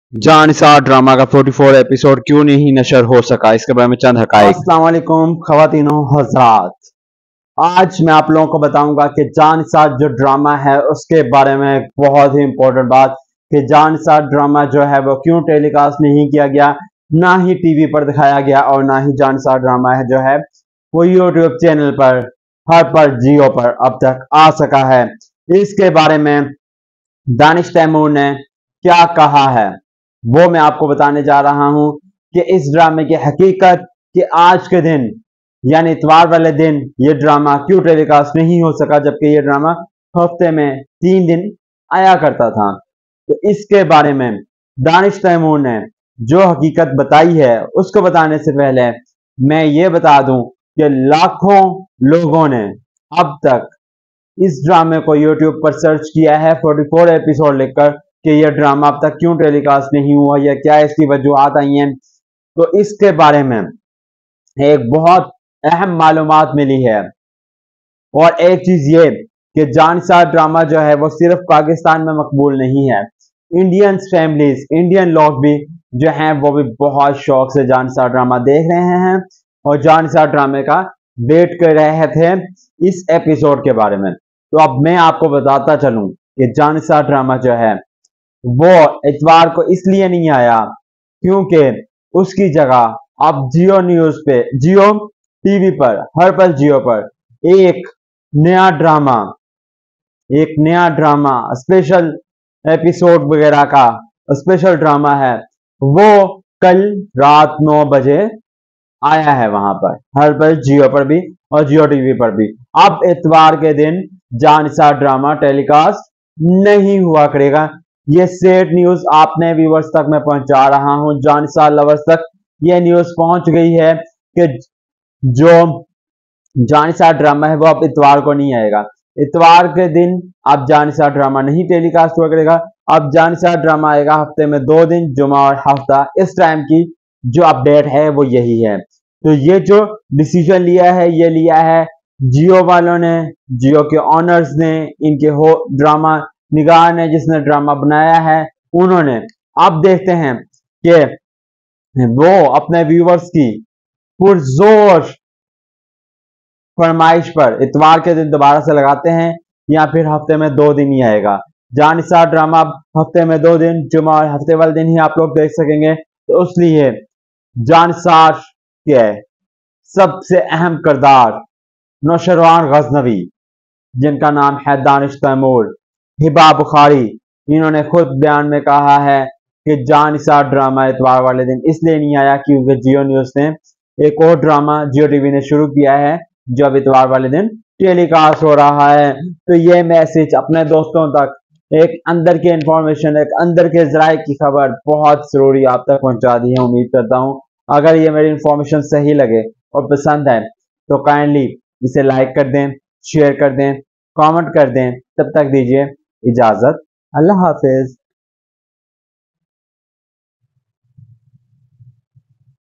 Jannisar drama का 44 episode क्यों नहीं नशर हो सका, इसके बारे में चंद हकाइक। अस्सलाम वालेकुम ख़वातीनो हज़रात, आज मैं आप लोगों को बताऊंगा कि जानिसार जो ड्रामा है उसके बारे में एक बहुत ही इंपॉर्टेंट बात कि जानिसार ड्रामा जो है वो क्यों टेलीकास्ट नहीं किया गया, ना ही टीवी पर दिखाया गया और ना ही जानिसार ड्रामा है जो है वो यूट्यूब चैनल पर हर पर जियो पर अब तक आ सका है। इसके बारे में दानिश तैमूर ने क्या कहा है वो मैं आपको बताने जा रहा हूं कि इस ड्रामे की हकीकत कि आज के दिन यानी इतवार वाले दिन ये ड्रामा क्यों टेलीकास्ट नहीं हो सका, जबकि ये ड्रामा हफ्ते में 3 दिन आया करता था। तो इसके बारे में दानिश तैमूर ने जो हकीकत बताई है उसको बताने से पहले मैं ये बता दूं कि लाखों लोगों ने अब तक इस ड्रामे को यूट्यूब पर सर्च किया है 44 एपिसोड लिखकर कि यह ड्रामा अब तक क्यों टेलीकास्ट नहीं हुआ या क्या इसकी वजूहत आई हैं। तो इसके बारे में एक बहुत अहम मालूमात मिली है और एक चीज ये कि जानिसार ड्रामा जो है वो सिर्फ पाकिस्तान में मकबूल नहीं है, इंडियन फैमिलीज इंडियन लोग भी जो हैं वो भी बहुत शौक से जानिसार ड्रामा देख रहे हैं और जानिसार ड्रामे का वेट कर रहे थे इस एपिसोड के बारे में। तो अब मैं आपको बताता चलूं कि जानिसार ड्रामा जो है वो इतवार को इसलिए नहीं आया क्योंकि उसकी जगह अब जियो न्यूज पे, जियो टीवी पर, हर पल जियो पर एक नया ड्रामा स्पेशल एपिसोड वगैरह का स्पेशल ड्रामा है वो कल रात 9 बजे आया है वहां पर, हर पल जियो पर भी और जियो टीवी पर भी। अब इतवार के दिन जानिसार ड्रामा टेलीकास्ट नहीं हुआ करेगा। ये सेट न्यूज आपने व्यूवर्स तक मैं पहुंचा रहा हूं, जानिसार लवर्स तक ये न्यूज पहुंच गई है कि जो जानिसार ड्रामा है वो अब इतवार को नहीं आएगा। इतवार के दिन अब जानिसार ड्रामा नहीं टेलीकास्ट हुआ करेगा, अब जानिसार ड्रामा आएगा हफ्ते में 2 दिन, जुमा और हफ्ता। इस टाइम की जो अपडेट है वो यही है। तो ये जो डिसीजन लिया है ये लिया है जियो वालों ने, जियो के ऑनर्स ने, इनके हो ड्रामा निगार ने जिसने ड्रामा बनाया है उन्होंने। अब देखते हैं कि वो अपने व्यूवर्स की पुरजोर फरमाइश पर इतवार के दिन दोबारा से लगाते हैं या फिर हफ्ते में 2 दिन ही आएगा। जानिसार ड्रामा हफ्ते में 2 दिन, जुमा और हफ्ते वाले दिन ही आप लोग देख सकेंगे। तो इसलिए जानिसार के सबसे अहम किरदार नौशरवान गजनवी, जिनका नाम है दानिश तैमूर, हिबा बुखारी, इन्होंने खुद बयान में कहा है कि जानिसार ड्रामा इतवार वाले दिन इसलिए नहीं आया क्योंकि जियो न्यूज ने एक और ड्रामा जियो टीवी ने शुरू किया है जो अब इतवार वाले दिन टेलीकास्ट हो रहा है। तो ये मैसेज अपने दोस्तों तक, एक अंदर की इंफॉर्मेशन, एक अंदर के जराये की खबर बहुत जरूरी आप तक पहुंचा दी है। उम्मीद करता हूं अगर ये मेरी इंफॉर्मेशन सही लगे और पसंद है तो काइंडली इसे लाइक कर दें, शेयर कर दें, कमेंट कर दें। तब तक दीजिए इजाजत, अल्लाह हाफिज।